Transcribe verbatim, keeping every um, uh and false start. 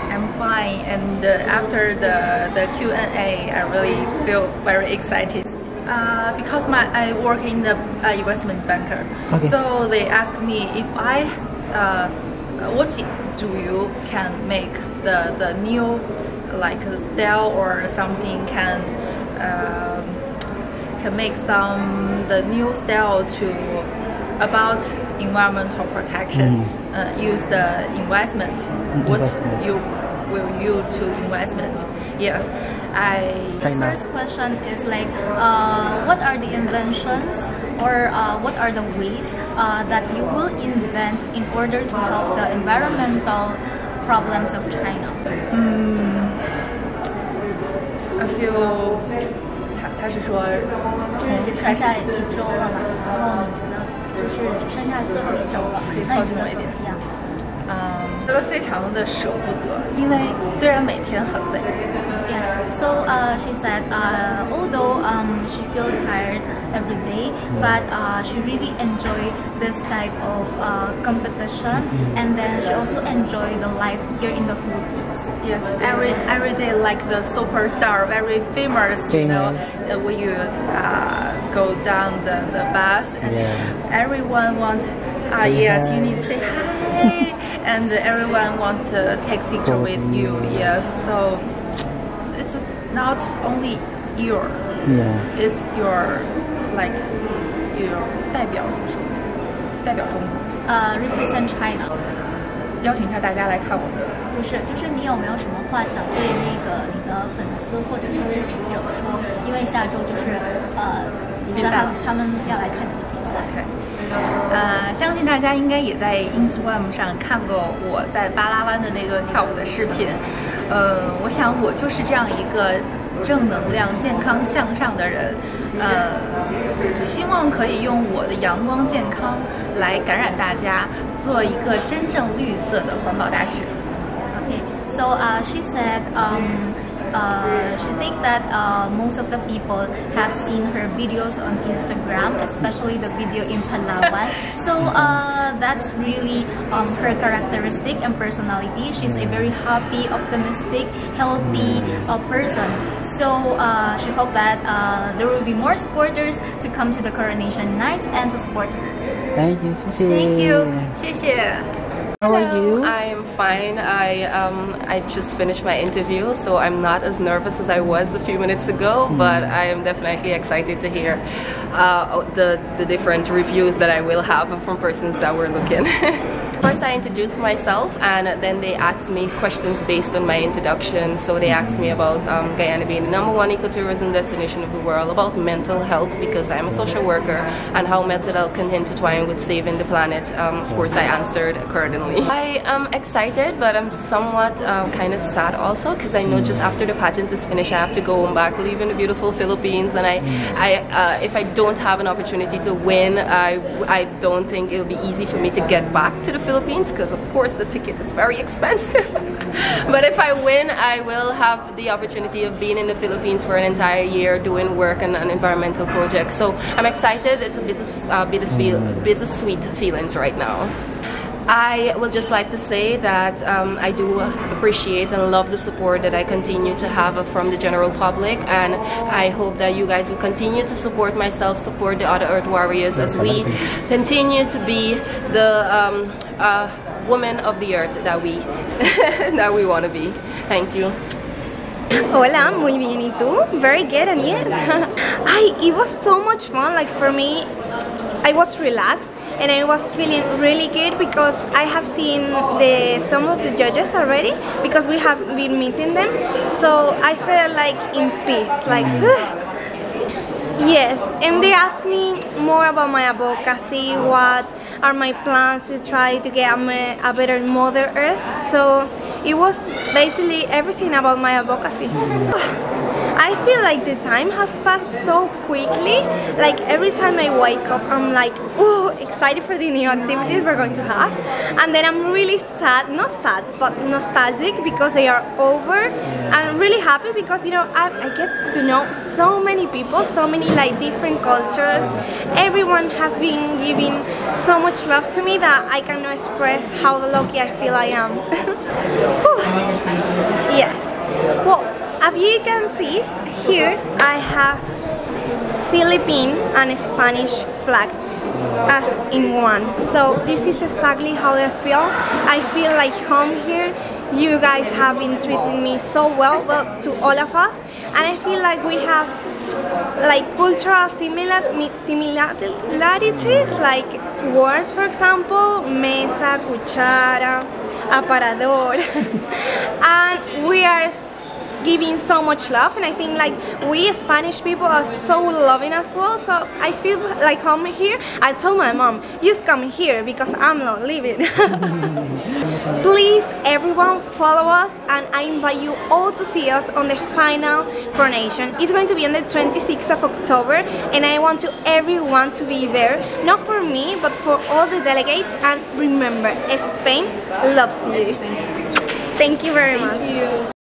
I'm fine, and uh, after the the Q and A, I really feel very excited. Uh, because my I work in the uh, investment banker, okay. So they asked me if I uh, what do you can make the the new like style or something can uh, can make some the new style to about environmental protection. Mm. Uh, use the investment. What you will you to investment? Yes, I. The first question is like, uh, what are the inventions or uh, what are the ways uh, that you will invent in order to help the environmental problems of China? Mm, I feel 他他是说从剩下一周了嘛，然后你觉得就是只剩下最后一周了， 可以靠近怎么样？ 嗯，觉得非常的舍不得，因为虽然每天很累。 Yeah. So uh, she said, uh, although um, she feels tired every day, but uh, she really enjoy this type of uh, competition, and then she also enjoy the life here in the Philippines. Yes, every every day like the superstar, very famous. You know, uh, when you uh, go down the the bus, and yeah. everyone wants. Ah, uh, yes, you need to say hi, and everyone wants to take picture with you. Yes, so. It's not only your, yeah. It's your like your 代表怎么说？代表中国。 呃、uh, ，represent China。 邀请一下大家来看我们。 不是，就是你有没有什么话想对那个你的粉丝或者是支持者说？因为下周就是呃，比赛，他们要来看你的比赛。 Okay. 呃，相信大家应该也在 Instagram 上看过我在巴拉湾的那段跳舞的视频。呃，我想我就是这样一个正能量、健康向上的人。呃，希望可以用我的阳光健康来感染大家，做一个真正绿色的环保大使。 Okay, so uh, she said, um. Uh, she thinks that uh, most of the people have seen her videos on Instagram, especially the video in Palawan. So uh, that's really um, her characteristic and personality. She's a very happy, optimistic, healthy uh, person. So uh, she hopes that uh, there will be more supporters to come to the coronation night and to support her. Thank you. Thank you. 谢谢. How are you? I'm fine. I um I just finished my interview, so I'm not as nervous as I was a few minutes ago. Mm. But I am definitely excited to hear uh, the the different reviews that I will have from persons that were looking. First, I introduced myself, and then they asked me questions based on my introduction. So they asked me about um, Guyana being the number one ecotourism destination of the world, about mental health because I'm a social worker, and how mental health can intertwine with saving the planet. Um, of course, I answered accordingly. I am excited, but I'm somewhat um, kind of sad also because I know just after the pageant is finished, I have to go back, leave in the beautiful Philippines, and I, I uh, if I don't have an opportunity to win, I, I don't think it'll be easy for me to get back to the Philippines because of course the ticket is very expensive. But if I win, I will have the opportunity of being in the Philippines for an entire year doing work on an environmental project. So I'm excited. It's a bit of uh, bittersweet, bittersweet feelings right now. I would just like to say that um, I do appreciate and love the support that I continue to have from the general public, and I hope that you guys will continue to support myself, support the other Earth Warriors as we continue to be the um, uh, women of the Earth that we that we want to be. Thank you. Hola, muy bien, ¿y tú? Very good, and you? I, it was so much fun. Like for me, I was relaxed and I was feeling really good because I have seen the some of the judges already because we have been meeting them. So I felt like in peace, like yes. And they asked me more about my advocacy, what are my plans to try to get a, a better Mother Earth. So it was basically everything about my advocacy. I feel like the time has passed so quickly. Like every time I wake up, I'm like, oh, excited for the new activities we're going to have. And then I'm really sad, not sad, but nostalgic because they are over. And I'm really happy because, you know, I, I get to know so many people, so many like different cultures. Everyone has been giving so much love to me that I cannot express how lucky I feel I am. you can see here, I have Philippine and Spanish flag as in one. So this is exactly how I feel. I feel like home here. You guys have been treating me so well, well to all of us, and I feel like we have like cultural similar similarities, like words, for example, mesa, cuchara, aparador, and we are giving so much love, and I think like we Spanish people are so loving as well, so I feel like home here. I told my mom, just come here because I'm not leaving. Please everyone follow us, and I invite you all to see us on the final coronation. It's going to be on the twenty-sixth of October, and I want to everyone to be there, not for me but for all the delegates. And remember, Spain loves you. Thank you very much.